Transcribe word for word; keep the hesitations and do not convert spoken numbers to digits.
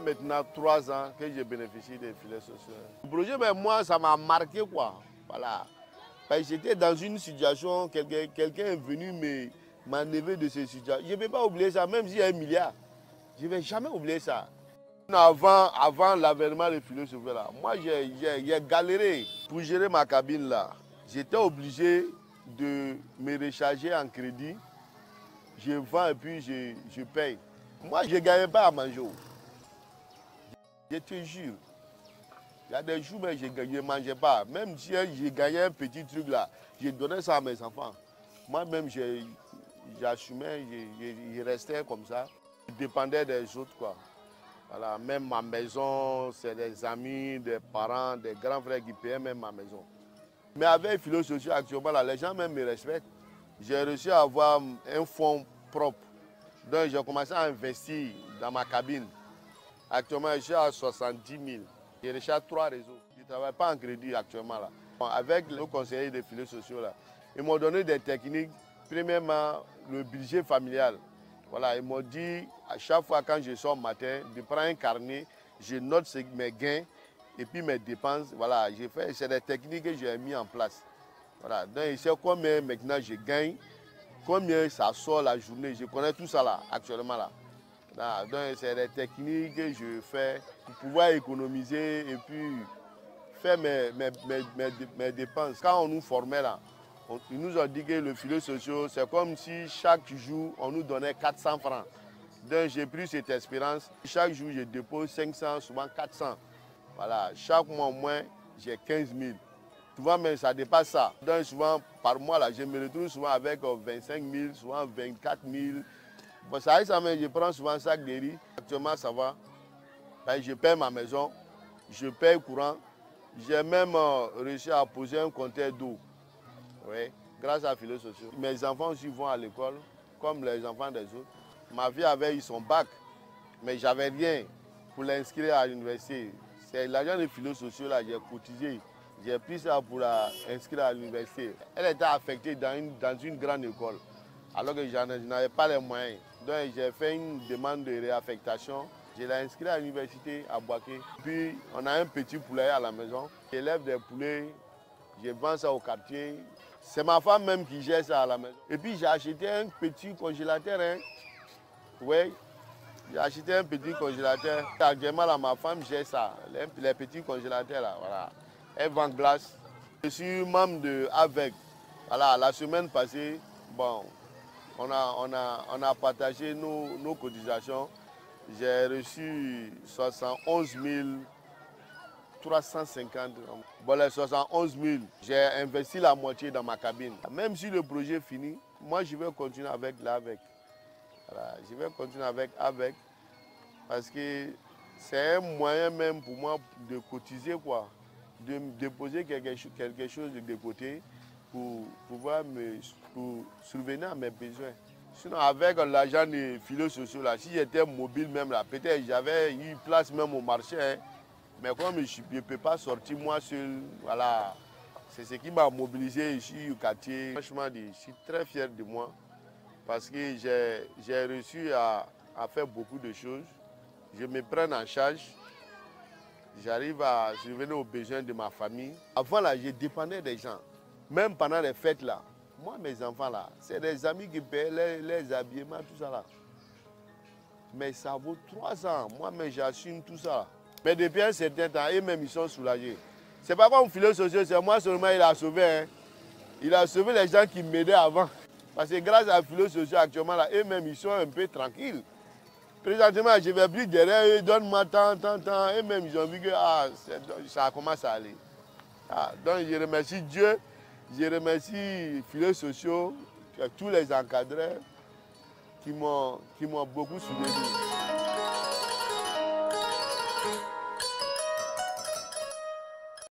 maintenant trois ans que je bénéficie des filets sociaux. Le projet, ben, moi, ça m'a marqué, quoi. Voilà. J'étais dans une situation, quelqu'un quelqu'un est venu me m'enlever de cette situation. Je ne vais pas oublier ça, même s'il y a un milliard. Je ne vais jamais oublier ça. Avant, avant l'avènement des filets sociaux, là, moi, j'ai galéré pour gérer ma cabine, là. J'étais obligé de me recharger en crédit. Je vends et puis je, je paye. Moi, je ne gagnais pas à manger. Je te jure. Il y a des jours où je ne mangeais pas. Même si j'ai gagné un petit truc là, je donnais ça à mes enfants. Moi-même, j'assumais, je, je, je restais comme ça. Je dépendais des autres, quoi. Voilà, même ma maison, c'est des amis, des parents, des grands frères qui payaient même ma maison. Mais avec Filets Sociaux, actuellement, là, les gens même me respectent. J'ai réussi à avoir un fonds propre. Donc, j'ai commencé à investir dans ma cabine. Actuellement, je suis à soixante-dix mille. Je recharge trois réseaux. Je ne travaille pas en crédit actuellement. Là. Avec le conseiller des filets sociaux, là, ils m'ont donné des techniques. Premièrement, le budget familial. Voilà, ils m'ont dit, à chaque fois quand je sors le matin, de prendre un carnet, je note mes gains et puis mes dépenses. Voilà, c'est des techniques que j'ai mis en place. Voilà, donc je sais combien maintenant je gagne, combien ça sort la journée. Je connais tout ça là, actuellement là. Là donc c'est des techniques que je fais pour pouvoir économiser et puis faire mes, mes, mes, mes, mes dépenses. Quand on nous formait là, on, ils nous ont dit que le filet social, c'est comme si chaque jour on nous donnait quatre cents francs. Donc j'ai pris cette expérience. Chaque jour je dépose cinq cents, souvent quatre cents. Voilà, chaque mois au moins j'ai quinze mille. Souvent, mais ça dépasse ça. Donc, souvent, par mois, là, je me retrouve souvent avec vingt-cinq mille, souvent vingt-quatre mille. Bon, ça, ça, je prends souvent un sac de riz. Actuellement, ça va. Ben, je paye ma maison, je paye courant. J'ai même euh, réussi à poser un compteur d'eau. Oui, grâce à Filets Sociaux. Mes enfants aussi vont à l'école, comme les enfants des autres. Ma fille avait eu son bac, mais j'avais rien pour l'inscrire à l'université. C'est l'argent des Filets Sociaux, là, j'ai cotisé. J'ai pris ça pour l'inscrire à l'université. Elle était affectée dans une, dans une grande école, alors que je n'avais pas les moyens. Donc j'ai fait une demande de réaffectation. Je l'ai inscrit à l'université à Boaké. Puis on a un petit poulet à la maison. J'élève des poulets, je vends ça au quartier. C'est ma femme même qui gère ça à la maison. Et puis j'ai acheté un petit congélateur. Hein. Oui, j'ai acheté un petit congélateur. Actuellement, là, ma femme gère ça, les, les petits congélateurs là, voilà. Elle vend glace. Je suis membre de A V E C. Voilà, la semaine passée, bon, on a, on a, on a partagé nos, nos cotisations. J'ai reçu soixante-onze mille trois cent cinquante. Bon, les soixante-onze mille, j'ai investi la moitié dans ma cabine. Même si le projet est fini, moi je vais continuer avec l'A V E C. Voilà, je vais continuer avec A V E C parce que c'est un moyen même pour moi de cotiser, quoi. De déposer quelque, quelque chose de côté pour pouvoir me pour subvenir à mes besoins. Sinon, avec l'argent des Filets Sociaux, là, si j'étais mobile même, là, peut-être j'avais une place même au marché. Hein, mais comme je ne peux pas sortir moi seul, voilà, c'est ce qui m'a mobilisé ici au quartier. Franchement, je suis très fier de moi parce que j'ai réussi à, à faire beaucoup de choses. Je me prends en charge. J'arrive à subvenir aux besoins de ma famille. Avant, là, je dépendais des gens. Même pendant les fêtes, là, moi, mes enfants, là, c'est des amis qui paient les, les habillements, tout ça, là. Mais ça vaut trois ans. Moi-même, j'assume tout ça. Mais depuis un certain temps, eux-mêmes, ils sont soulagés. C'est pas comme Filets Sociaux, c'est moi seulement, il a sauvé. Hein. Il a sauvé les gens qui m'aidaient avant. Parce que grâce à Filets Sociaux, actuellement, là, eux-mêmes, ils sont un peu tranquilles. Présentement, je ne vais plus derrière eux, donne-moi tant, tant, tant. Et même, ils ont vu que ah, ça commence à aller. Ah, donc, je remercie Dieu, je remercie Filets Sociaux, tous les encadreurs qui m'ont beaucoup soutenu.